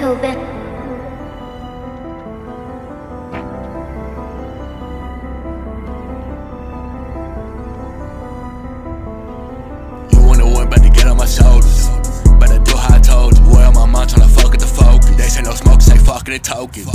THROWEDTOBIN. You wanna win, better get on my shoulders. Better do how I told you. Boy, on my mind tryna fuck at the focus. They say no smoke, say fucking the token.